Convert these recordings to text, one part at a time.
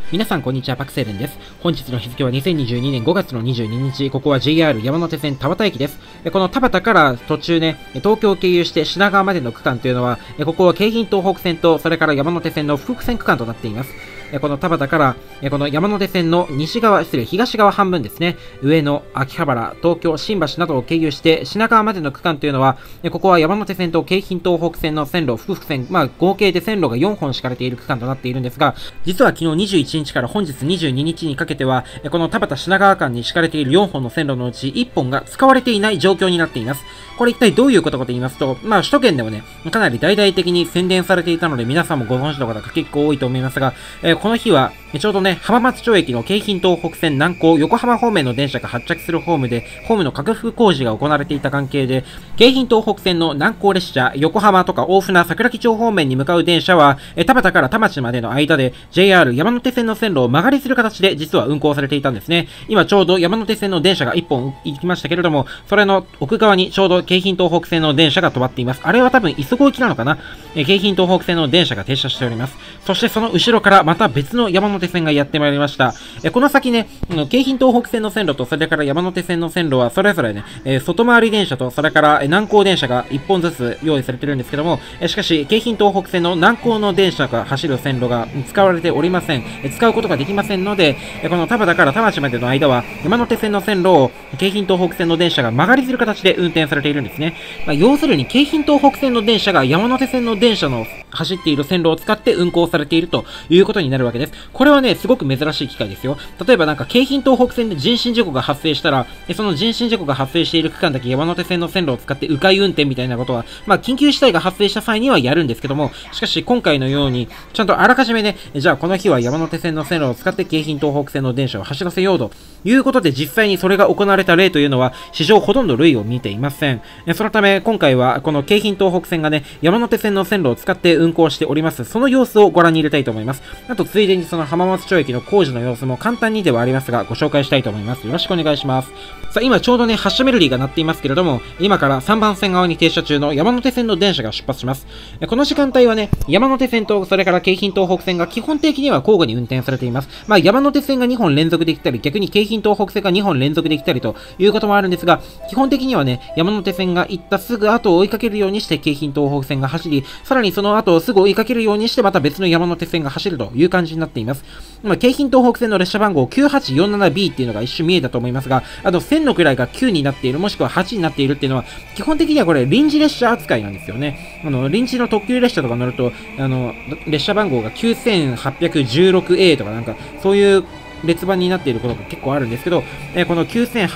皆さんこんにちは、パクセルンです。本日の日付は2022年5月の22日、ここは JR 山手線田端駅です。この田端から途中ね、東京を経由して品川までの区間というのは、ここは京浜東北線と、それから山手線の複線区間となっています。この田端から、この山手線の東側半分ですね、上野、秋葉原、東京、新橋などを経由して品川までの区間というのは、ここは山手線と京浜東北線の線路、複線、合計で線路が4本敷かれている区間となっているんですが、実は昨日21日から本日22日にかけては、この田端品川間に敷かれている4本の線路のうち1本が使われていない状況になっています。これ一体どういうことかと言いますと、首都圏でもね、かなり大々的に宣伝されていたので皆さんもご存知の方が結構多いと思いますが、この日は、ちょうどね、浜松町駅の京浜東北線南港横浜方面の電車が発着するホームで、ホームの拡幅工事が行われていた関係で、京浜東北線の南港列車、横浜とか大船、桜木町方面に向かう電車は、田端から田町までの間で、JR 山手線の線路を曲がりする形で実は運行されていたんですね。今ちょうど山手線の電車が1本行きましたけれども、それの奥側にちょうど京浜東北線の電車が止まっています。あれは多分磯子行きなのかな？京浜東北線の電車が停車しております。そしてその後ろからまた別の山手線がやってまいりました。この先ね、京浜東北線の線路とそれから山手線の線路はそれぞれね、外回り電車とそれから南港電車が1本ずつ用意されているんですけども、しかし京浜東北線の南港の電車が走る線路が使われておりません。使うことができませんので、この田端から田町までの間は山手線の線路を京浜東北線の電車が曲がりする形で運転されているんですね。要するに京浜東北線の電車が山手線の電車の走っている線路を使って運行されているということになるわけです。これはね、すごく珍しい機会ですよ。例えば京浜東北線で人身事故が発生したら、その人身事故が発生している区間だけ山手線の線路を使って迂回運転みたいなことは、緊急事態が発生した際にはやるんですけども、しかし今回のように、ちゃんとあらかじめね、じゃあこの日は山手線の線路を使って京浜東北線の電車を走らせようということで実際にそれが行われた例というのは、史上ほとんど類を見ていません。そのため今回はこの京浜東北線がね、山手線の線路を使って運行しております。その様子をご覧に入れたいと思います。あとついでにその浜松町駅の工事の様子も簡単にではありますがご紹介したいと思います。よろしくお願いします。さあ今ちょうどね、発車メロディーが鳴っていますけれども、今から3番線側に停車中の山手線の電車が出発します。この時間帯はね、山手線とそれから京浜東北線が基本的には交互に運転されています。山手線が2本連続できたり、逆に京浜東北線が2本連続できたりということもあるんですが、基本的にはね、山手線が行ったすぐ後を追いかけるようにして京浜東北線が走り、さらにその後をすぐ追いかけるようにしてまた別の山手線が走るという感じになっています。京浜東北線の列車番号 9847B っていうのが一瞬見えたと思いますが、線の位が9になっている、もしくは8になっているっていうのは、基本的にはこれ臨時列車扱いなんですよね。臨時の特急列車とか乗ると、列車番号が 9816A とかそういう列番になっていることが結構あるんですけど、この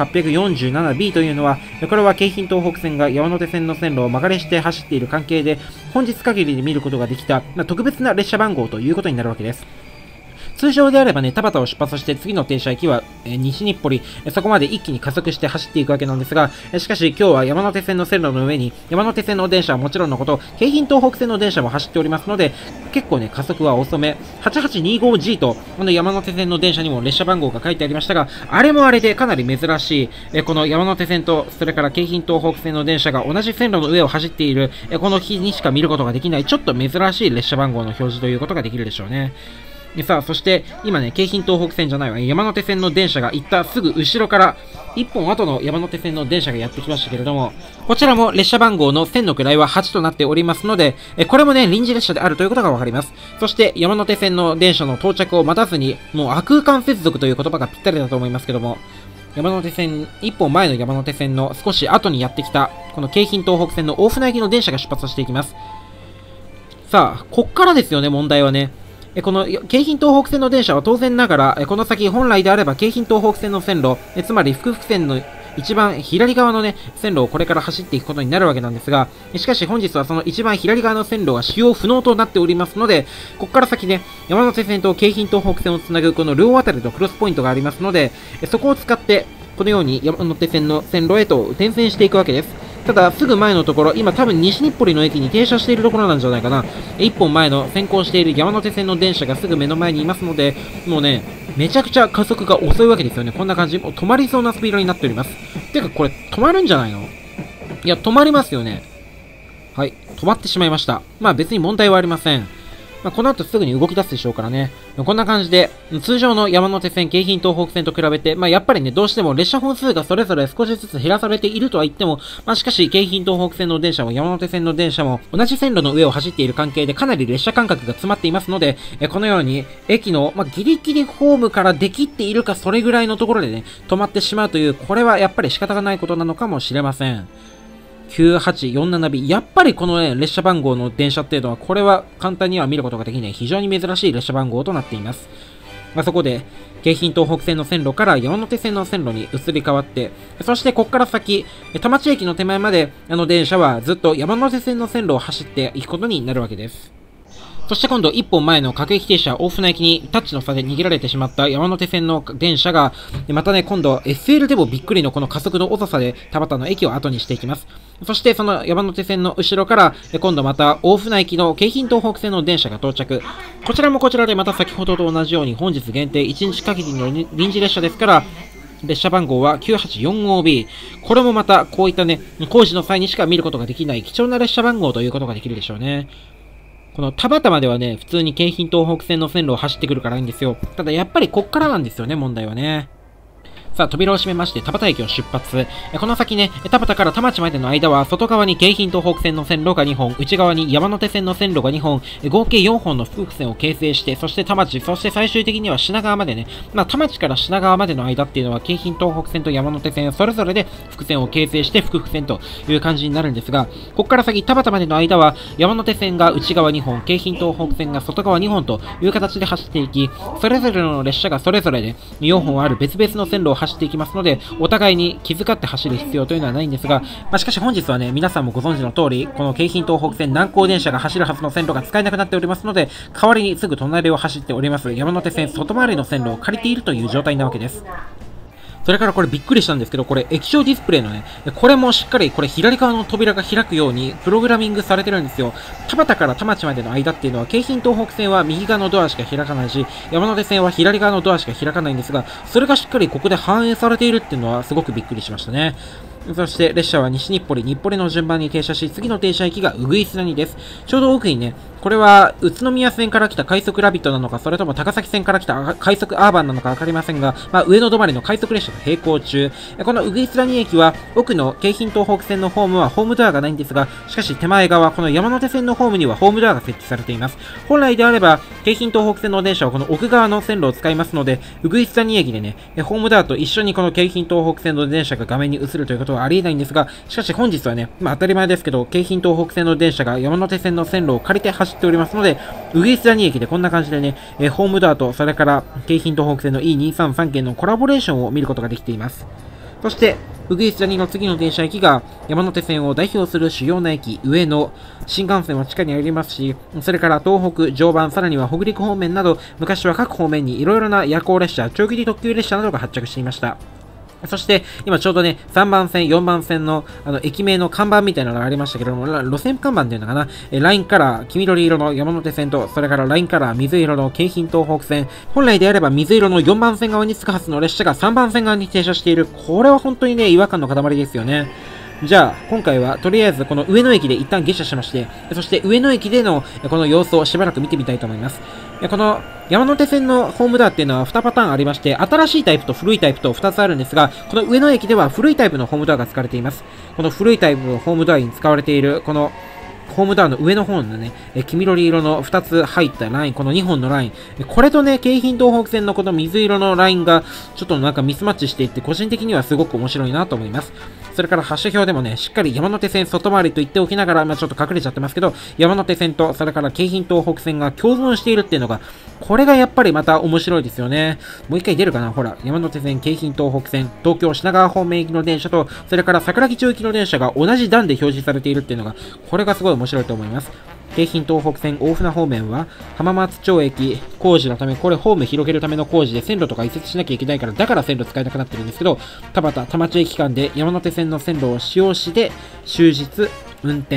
9847B というのは、これは京浜東北線が山手線の線路を曲がりして走っている関係で、本日限りで見ることができた、特別な列車番号ということになるわけです。通常であればね、田端を出発して次の停車駅は西日暮里、そこまで一気に加速して走っていくわけなんですが、しかし今日は山手線の線路の上に山手線の電車はもちろんのこと、京浜東北線の電車も走っておりますので、結構ね、加速は遅め。8825G と、山手線の電車にも列車番号が書いてありましたが、あれもあれでかなり珍しい、この山手線と、それから京浜東北線の電車が同じ線路の上を走っている、この日にしか見ることができない、ちょっと珍しい列車番号の表示ということができるでしょうね。さあ、そして今ね、京浜東北線じゃないわ、山手線の電車が行ったすぐ後ろから、1本後の山手線の電車がやってきましたけれども、こちらも列車番号の線の位は8となっておりますので、これもね、臨時列車であるということがわかります。そして山手線の電車の到着を待たずに、もう空間接続という言葉がぴったりだと思いますけども、山手線、1本前の山手線の少し後にやってきた、この京浜東北線の大船行きの電車が出発していきます。さあ、こっからですよね、問題はね。この京浜東北線の電車は当然ながら、この先本来であれば京浜東北線の線路、つまり複々線の一番左側のね、線路をこれから走っていくことになるわけなんですが、しかし本日はその一番左側の線路が使用不能となっておりますので、ここから先ね、山手線と京浜東北線をつなぐこの両あたりのクロスポイントがありますので、そこを使って、このように山手線の線路へと転線していくわけです。ただ、すぐ前のところ、今多分西日暮里の駅に停車しているところなんじゃないかな。一本前の先行している山手線の電車がすぐ目の前にいますので、もうね、めちゃくちゃ加速が遅いわけですよね。こんな感じ。もう止まりそうなスピードになっております。てか、これ止まるんじゃないの？いや、止まりますよね。はい。止まってしまいました。別に問題はありません。 この後すぐに動き出すでしょうからね。こんな感じで、通常の山手線、京浜東北線と比べて、やっぱりね、どうしても列車本数がそれぞれ少しずつ減らされているとは言っても、しかし、京浜東北線の電車も山手線の電車も、同じ線路の上を走っている関係でかなり列車間隔が詰まっていますので、このように、駅の、ギリギリホームからできっているかそれぐらいのところでね、止まってしまうという、これはやっぱり仕方がないことなのかもしれません。9847B。やっぱりこのね、列車番号の電車っていうのは、これは簡単には見ることができない非常に珍しい列車番号となっています。そこで、京浜東北線の線路から山手線の線路に移り変わって、そしてここから先、田町駅の手前まで、電車はずっと山手線の線路を走っていくことになるわけです。そして今度1本前の各駅停車大船駅にタッチの差で逃げられてしまった山手線の電車が、またね、今度 SL でもびっくりのこの加速の遅さで田端の駅を後にしていきます。そしてその山手線の後ろから、今度また大船駅の京浜東北線の電車が到着。こちらもこちらでまた先ほどと同じように本日限定1日限りの臨時列車ですから、列車番号は 9845B。これもまたこういったね、工事の際にしか見ることができない貴重な列車番号ということができるでしょうね。この田端まではね、普通に京浜東北線の線路を走ってくるからいいんですよ。ただやっぱりこっからなんですよね、問題はね。さあ、扉を閉めまして、田端駅を出発。この先ね、田端から田町までの間は、外側に京浜東北線の線路が2本、内側に山手線の線路が2本、合計4本の複線を形成して、そして田町、そして最終的には品川までね、田町から品川までの間っていうのは、京浜東北線と山手線、それぞれで複線を形成して、複線という感じになるんですが、ここから先、田端までの間は、山手線が内側2本、京浜東北線が外側2本という形で走っていき、それぞれの列車がそれぞれで、4本ある別々の線路を走っていきますので、お互いに気遣って走る必要というのはないんですが、しかし本日はね、皆さんもご存知の通り、この京浜東北線南高電車が走るはずの線路が使えなくなっておりますので、代わりにすぐ隣を走っております山手線外回りの線路を借りているという状態なわけです。それからこれびっくりしたんですけど、これ液晶ディスプレイのね、これもしっかりこれ左側の扉が開くようにプログラミングされてるんですよ。田端から田町までの間っていうのは京浜東北線は右側のドアしか開かないし、山手線は左側のドアしか開かないんですが、それがしっかりここで反映されているっていうのはすごくびっくりしましたね。そして列車は西日暮里、日暮里の順番に停車し、次の停車駅がうぐいす谷です。ちょうど奥にね、これは宇都宮線から来た快速ラビットなのか、それとも高崎線から来た快速アーバンなのかわかりませんが、上野止まりの快速列車が並行中。このうぐいす谷駅は、奥の京浜東北線のホームはホームドアがないんですが、しかし手前側、この山手線のホームにはホームドアが設置されています。本来であれば、京浜東北線の電車はこの奥側の線路を使いますので、うぐいす谷駅でね、ホームドアと一緒にこの京浜東北線の電車が画面に映るということはありえないんですが、しかし本日はね、当たり前ですけど、京浜東北線の電車が山手線の線路を借りて走っておりますので、うぐいす谷駅でこんな感じでね、ホームドアとそれから京浜東北線の E233 件のコラボレーションを見ることができています。そして、うぐいす谷の次の電車駅が山手線を代表する主要な駅、上野。新幹線は地下にありますし、それから東北、常磐、さらには北陸方面など、昔は各方面にいろいろな夜行列車、長距離特急列車などが発着していました。そして、今ちょうどね、3番線、4番線の、駅名の看板みたいなのがありましたけども、路線看板っていうのかな、ラインカラー、黄緑色の山手線と、それからラインカラー、水色の京浜東北線。本来であれば水色の4番線側に着くはずの列車が3番線側に停車している。これは本当にね、違和感の塊ですよね。じゃあ、今回はとりあえずこの上野駅で一旦下車しまして、そして上野駅でのこの様子をしばらく見てみたいと思います。この山手線のホームドアっていうのは2パターンありまして、新しいタイプと古いタイプと2つあるんですが、この上野駅では古いタイプのホームドアが使われています。この古いタイプのホームドアに使われている、このホームドアの上の方のね、黄緑色の2つ入ったライン、この2本のライン、これとね、京浜東北線のこの水色のラインが、ちょっとなんかミスマッチしていって、個人的にはすごく面白いなと思います。それから発車表でもね、しっかり山手線外回りと言っておきながら、ちょっと隠れちゃってますけど、山手線と、それから京浜東北線が共存しているっていうのが、これがやっぱりまた面白いですよね。もう一回出るかな、ほら、山手線、京浜東北線、東京品川方面行きの電車と、それから桜木町行きの電車が同じ段で表示されているっていうのが、これがすごい面白いと思います。京浜東北線大船方面は浜松町駅工事のため、これホーム広げるための工事で線路とか移設しなきゃいけないから、だから線路使えなくなってるんですけど、田端田町駅間で山手線の線路を使用して終日運転。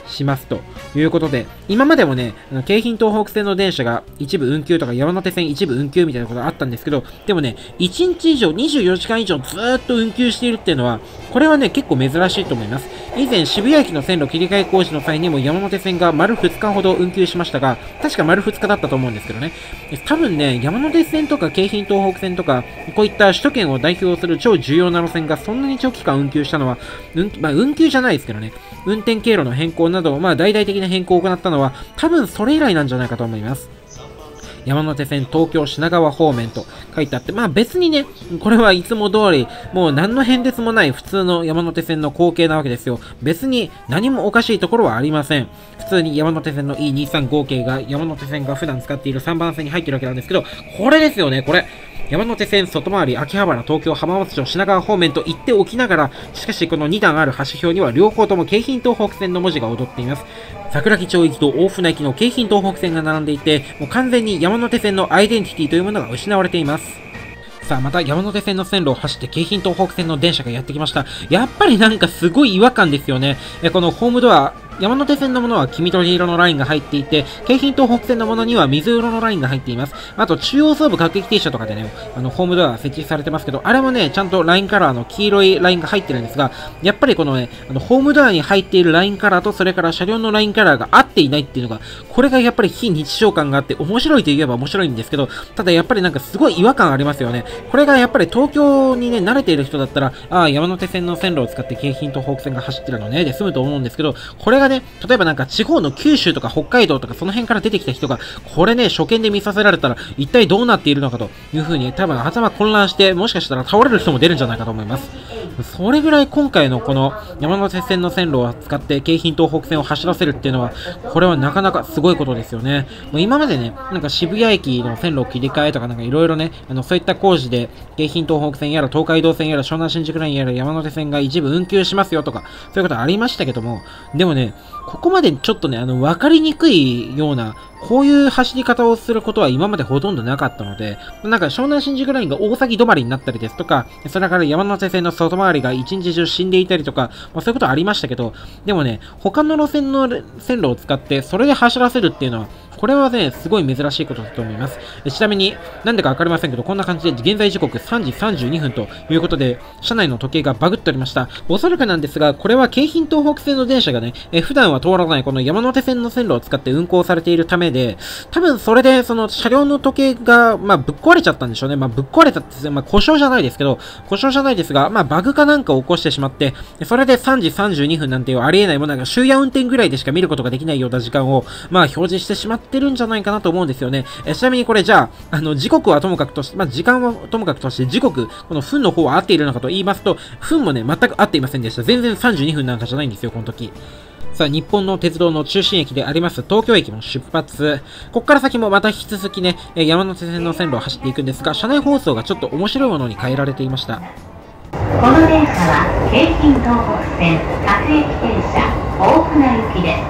しますということで、今までもね、京浜東北線の電車が一部運休とか山手線一部運休みたいなことがあったんですけど、でもね、1日以上、24時間以上ずーっと運休しているっていうのは、これはね、結構珍しいと思います。以前、渋谷駅の線路切り替え工事の際にも山手線が丸2日ほど運休しましたが、確か丸2日だったと思うんですけどね。多分ね、山手線とか京浜東北線とか、こういった首都圏を代表する超重要な路線がそんなに長期間運休したのは、運休じゃないですけどね、運転経路の変更など、大々的な変更を行ったのは、多分それ以来なんじゃないかと思います。山手線東京品川方面と書いてあって、別にね、これはいつも通り、もう何の変哲もない普通の山手線の光景なわけですよ。別に何もおかしいところはありません。普通に山手線の E23 合計が山手線が普段使っている3番線に入っているわけなんですけど、これですよね、これ。山手線外回り秋葉原東京浜松町品川方面と言っておきながら、しかしこの2段ある橋表には両方とも京浜東北線の文字が踊っています。桜木町行きと大船行きの京浜東北線が並んでいて、もう完全に山手線のアイデンティティというものが失われています。さあ、また山手線の線路を走って京浜東北線の電車がやってきました。やっぱりなんかすごい違和感ですよね。このホームドア、山手線のものは黄緑色のラインが入っていて、京浜東北線のものには水色のラインが入っています。あと、中央総部各駅停車とかでね、ホームドア設置されてますけど、あれもね、ちゃんとラインカラーの黄色いラインが入ってるんですが、やっぱりこのね、ホームドアに入っているラインカラーと、それから車両のラインカラーが合っていないっていうのが、これがやっぱり非日常感があって、面白いと言えば面白いんですけど、ただやっぱりなんかすごい違和感ありますよね。これがやっぱり東京にね、慣れている人だったら、山手線の線路を使って京浜東北線が走ってるのね、で済むと思うんですけど、これがね、例えばなんか地方の九州とか北海道とかその辺から出てきた人が、これね、初見で見させられたら、一体どうなっているのかという風に、多分頭混乱して、もしかしたら倒れる人も出るんじゃないかと思います。それぐらい今回のこの山手線の線路を使って京浜東北線を走らせるっていうのは、これはなかなかすごいことですよね。もう今までね、なんか渋谷駅の線路を切り替えとかなんかいろいろね、そういった工事で、京浜東北線やら東海道線やら湘南新宿ラインやら山手線が一部運休しますよとか、そういうことありましたけども、でもね、ここまでちょっとね、わかりにくいような、こういう走り方をすることは今までほとんどなかったので、なんか湘南新宿ラインが大崎止まりになったりですとか、それから山手線の外回りが一日中死んでいたりとか、そういうことありましたけど、でもね、他の路線の線路を使ってそれで走らせるっていうのは、これはね、すごい珍しいことだと思います。ちなみに、なんでかわかりませんけど、こんな感じで現在時刻3時32分ということで、車内の時計がバグっておりました。おそらくなんですが、これは京浜東北線の電車がね、普段は通らないこの山手線の線路を使って運行されているためで、多分それでその車両の時計が、ぶっ壊れちゃったんでしょうね。ぶっ壊れたって、故障じゃないですけど、故障じゃないですが、バグかなんかを起こしてしまって、それで3時32分なんていうありえないものが終夜運転ぐらいでしか見ることができないような時間を、表示してしまってるんじゃないかなと思うんですよね。ちなみにこれじゃあ、時刻はともかくとして、時間はともかくとして、時刻、この分の方は合っているのかと言いますと、分もね、全く合っていませんでした。全然32分なんかじゃないんですよ、この時。さあ、日本の鉄道の中心駅であります東京駅の出発。ここから先もまた引き続きね、山手線の線路を走っていくんですが、車内放送がちょっと面白いものに変えられていました。 この電車は京浜東北線各駅停車大船行きです。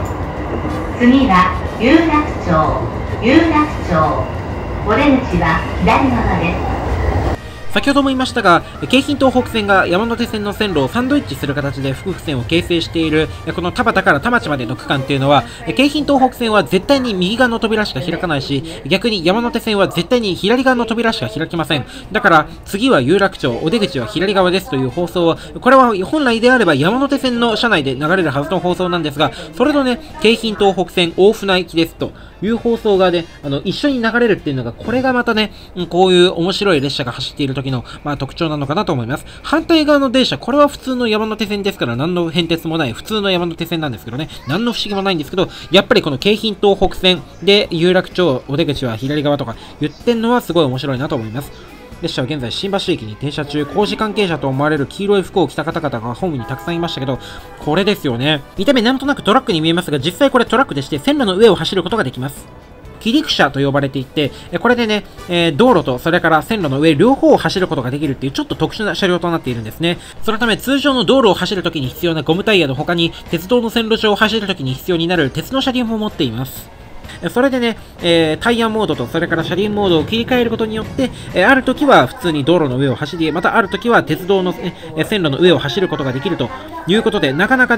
次は有楽町。お出口は左側です。 先ほども言いましたが、京浜東北線が山手線の線路をサンドイッチする形で複線を形成している、この田端から田町までの区間っていうのは、京浜東北線は絶対に右側の扉しか開かないし、逆に山手線は絶対に左側の扉しか開きません。だから、次は有楽町、お出口は左側ですという放送は、これは本来であれば山手線の車内で流れるはずの放送なんですが、それとね、京浜東北線大船行きですという放送がね、一緒に流れるっていうのが、これがまたね、こういう面白い列車が走っている時の、特徴なのかなと思います。反対側の電車、これは普通の山手線ですから、何の変哲もない普通の山手線なんですけどね、何の不思議もないんですけど、やっぱりこの京浜東北線で有楽町、お出口は左側とか言ってんのはすごい面白いなと思います。列車は現在新橋駅に停車中、工事関係者と思われる黄色い服を着た方々がホームにたくさんいましたけど、これですよね。見た目なんとなくトラックに見えますが、実際これトラックでして線路の上を走ることができます。起陸車と呼ばれていて、これでね、道路とそれから線路の上両方を走ることができるっていうちょっと特殊な車両となっているんですね。そのため通常の道路を走るときに必要なゴムタイヤの他に、鉄道の線路上を走るときに必要になる鉄の車輪も持っています。それでね、タイヤモードとそれから車輪モードを切り替えることによって、ある時は普通に道路の上を走り、またある時は鉄道の、線路の上を走ることができるということで、なかなかね、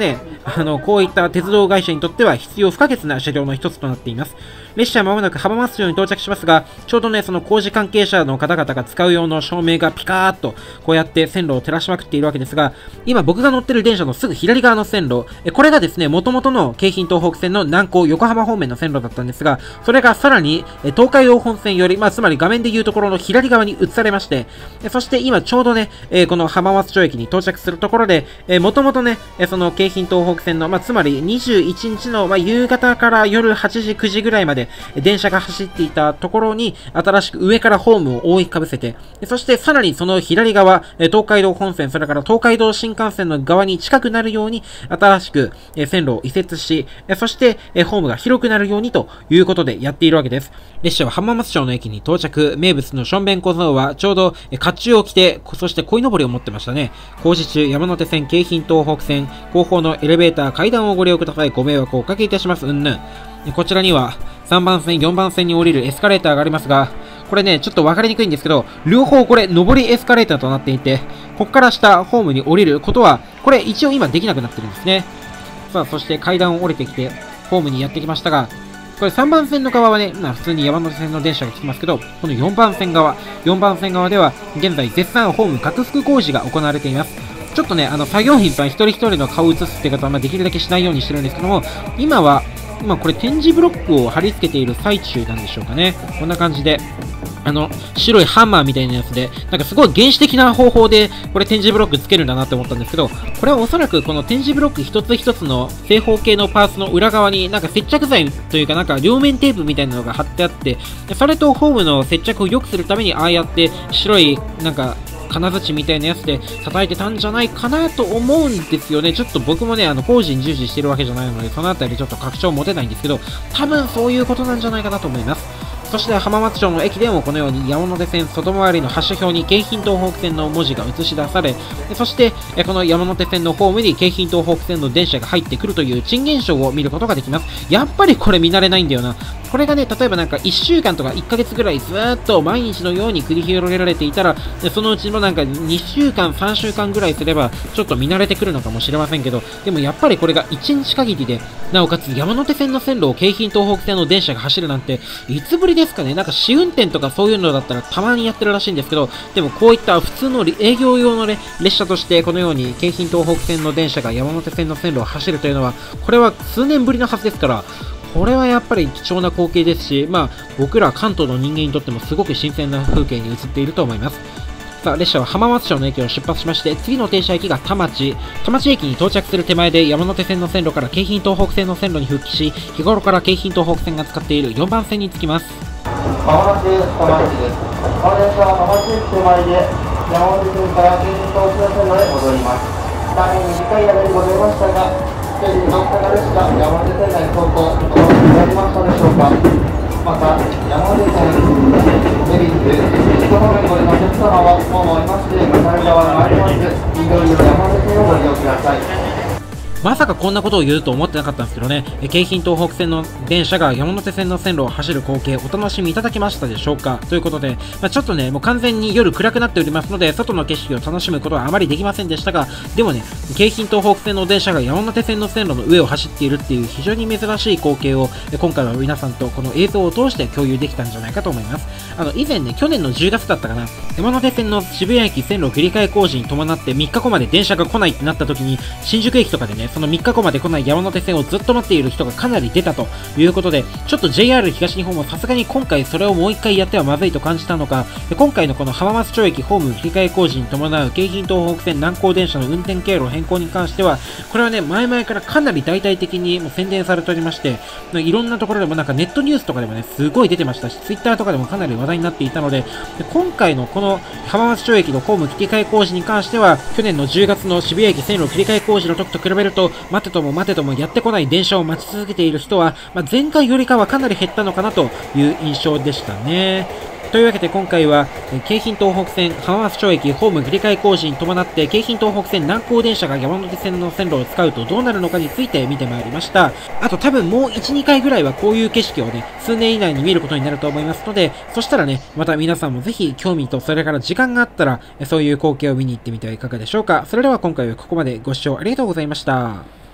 こういった鉄道会社にとっては必要不可欠な車両の一つとなっています。列車は間もなく浜松町に到着しますが、ちょうどね、その工事関係者の方々が使う用の照明がピカーっと、こうやって線路を照らしまくっているわけですが、今僕が乗ってる電車のすぐ左側の線路、これがですね、元々の京浜東北線の南港横浜方面の線路だったんですが、それがさらに、東海道本線より、つまり画面でいうところの左側に移されまして、そして今ちょうどね、この浜松町駅に到着するところで、もともとね、その京浜東北線の、つまり21日の、夕方から夜8時、9時ぐらいまで、電車が走っていたところに、新しく上からホームを覆いかぶせて、そしてさらにその左側、東海道本線、それから東海道新幹線の側に近くなるように、新しく線路を移設し、そしてホームが広くなるようにということでやっているわけです。列車は浜松町の駅に到着、名物のしょんべん小僧はちょうど甲冑を着て、そして鯉のぼりを持ってましたね。工事中、山手線、京浜東北線、後方のエレベーター、階段をご利用ください。ご迷惑をおかけいたします。うんぬん。こちらには3番線、4番線に降りるエスカレーターがありますが、これね、ちょっと分かりにくいんですけど、両方これ、上りエスカレーターとなっていて、こっから下、ホームに降りることは、これ一応今できなくなってるんですね。さあ、そして階段を降りてきて、ホームにやってきましたが、これ3番線の側はね、普通に山手線の電車が来てますけど、この4番線側では、現在絶賛ホーム拡幅工事が行われています。ちょっとね、作業員さん一人一人の顔を映すって方は、できるだけしないようにしてるんですけども、今これ展示ブロックを貼り付けている最中なんでしょうかね。こんな感じで、白いハンマーみたいなやつで、なんかすごい原始的な方法で、これ展示ブロックつけるんだなって思ったんですけど、これはおそらくこの展示ブロック一つ一つの正方形のパーツの裏側になんか接着剤というかなんか両面テープみたいなのが貼ってあって、それとホームの接着を良くするためにああやって白いなんか金槌みたいなやつで叩いてたんじゃないかなと思うんですよね。ちょっと僕もね、工事に従事してるわけじゃないので、そのあたりちょっと確証持てないんですけど、多分そういうことなんじゃないかなと思います。そして浜松町の駅でもこのように山手線外回りの発車表に京浜東北線の文字が映し出され、そしてこの山手線のホームに京浜東北線の電車が入ってくるという珍現象を見ることができます。やっぱりこれ見慣れないんだよな。これがね、例えばなんか1週間とか1ヶ月ぐらいずーっと毎日のように繰り広げられていたら、そのうちのなんか2週間、3週間ぐらいすればちょっと見慣れてくるのかもしれませんけど、でもやっぱりこれが1日限りで、なおかつ山手線の線路を京浜東北線の電車が走るなんて、いつぶりですかね。なんか試運転とかそういうのだったらたまにやってるらしいんですけど、でもこういった普通の営業用のね、列車としてこのように京浜東北線の電車が山手線の線路を走るというのは、これは数年ぶりのはずですから、これはやっぱり貴重な光景ですし、僕ら関東の人間にとってもすごく新鮮な風景に映っていると思います。さあ、列車は浜松町の駅を出発しまして、次の停車駅が田町駅に到着する手前で山手線の線路から京浜東北線の線路に復帰し、日頃から京浜東北線が使っている4番線に着きます。 まもなく田町です。この電車は田町駅手前で山手線から京浜東北線路へ戻ります。大変短い間にございましたが、一人乗った列車山手線内走行お楽しみになりましたでしょうか。また山手線恵比寿一方面にご利用のお客様はホームを降りまして向かい側に参ります緑の山手線をご利用ください。 まさかこんなことを言うと思ってなかったんですけどね、京浜東北線の電車が山手線の線路を走る光景、お楽しみいただけましたでしょうかということで、ちょっとね、もう完全に夜暗くなっておりますので、外の景色を楽しむことはあまりできませんでしたが、でもね、京浜東北線の電車が山手線の線路の上を走っているっていう非常に珍しい光景を、今回は皆さんとこの映像を通して共有できたんじゃないかと思います。以前ね、去年の10月だったかな、山手線の渋谷駅線路切り替え工事に伴って3日後まで電車が来ないってなった時に、新宿駅とかでね、その3日後まで来ない山手線をずっと待っている人がかなり出たということで、ちょっと JR 東日本もさすがに今回それをもう一回やってはまずいと感じたのか、今回のこの浜松町駅ホーム切り替え工事に伴う京浜東北線南港電車の運転経路変更に関しては、これはね、前々からかなり大々的にもう宣伝されておりまして、いろんなところでもなんかネットニュースとかでもね、すごい出てましたし、Twitter とかでもかなり話題になっていたので、今回のこの浜松町駅のホーム切り替え工事に関しては、去年の10月の渋谷駅線路切り替え工事の時と比べると、待てともやってこない電車を待ち続けている人は、前回よりかはかなり減ったのかなという印象でしたね。というわけで今回は、京浜東北線浜松町駅ホーム切り替え工事に伴って京浜東北線南港電車が山手線の線路を使うとどうなるのかについて見てまいりました。あと多分もう 1,2 回ぐらいはこういう景色をね、数年以内に見ることになると思いますので、そしたらね、また皆さんもぜひ興味とそれから時間があったら、そういう光景を見に行ってみてはいかがでしょうか。それでは今回はここまでご視聴ありがとうございました。